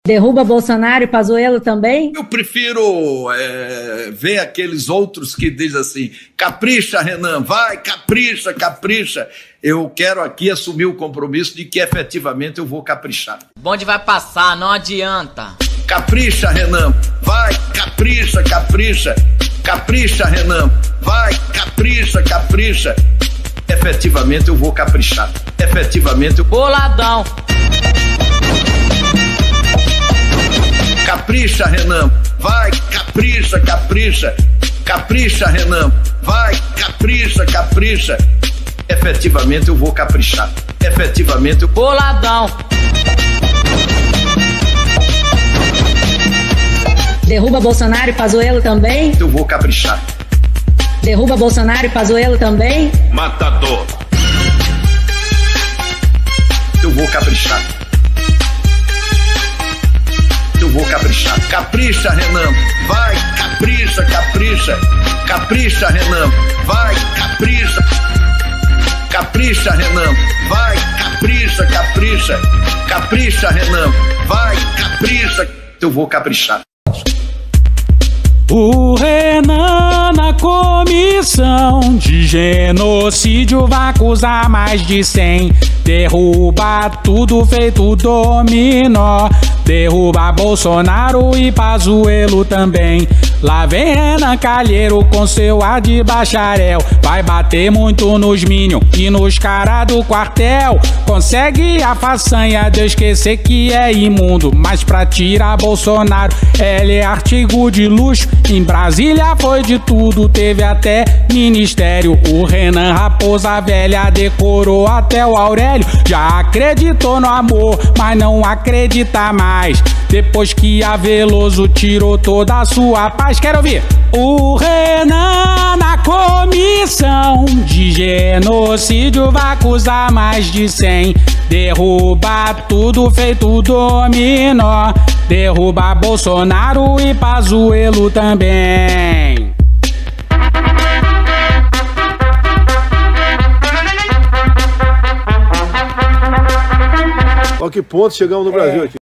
Derruba Bolsonaro e Pazuello também? Eu prefiro ver aqueles outros que dizem assim, capricha, Renan, vai, capricha, capricha. Eu quero aqui assumir o compromisso de que efetivamente eu vou caprichar. O bonde vai passar, não adianta. Capricha, Renan, vai, capricha, capricha. Capricha, Renan, vai, capricha, capricha. Efetivamente eu vou caprichar. Efetivamente eu... Boladão. Capricha, Renan, vai, capricha, capricha. Capricha, Renan, vai, capricha, capricha. Efetivamente eu vou caprichar. Efetivamente eu... Boladão. Derruba Bolsonaro e Pazuello também? Eu vou caprichar. Derruba Bolsonaro e Pazuello também? Matador. Eu vou caprichar. Eu vou caprichar. Capricha, Renan, vai, capricha, capricha. Capricha, Renan, vai, capricha. Capricha, Renan, vai, capricha, capricha. Capricha, Renan, vai, capricha. Eu vou caprichar. O Renan na comissão de genocídio vai acusar mais de 100. Derruba tudo feito dominó. Derruba Bolsonaro e Pazuello também. Lá vem Renan Calheiro com seu ar de bacharel. Vai bater muito nos minions e nos caras do quartel. Consegue a façanha de esquecer que é imundo, mas pra tirar Bolsonaro ele é artigo de luxo. Em Brasília foi de tudo, teve até ministério. O Renan Raposa Velha decorou até o Aurélio. Já acreditou no amor, mas não acredita mais, depois que a Veloso tirou toda a sua paz. Quero ouvir. O Renan na comissão de genocídio vai acusar mais de 100. Derruba tudo feito dominó. Derruba Bolsonaro e Pazuello também. Olha que ponto chegamos no Brasil aqui.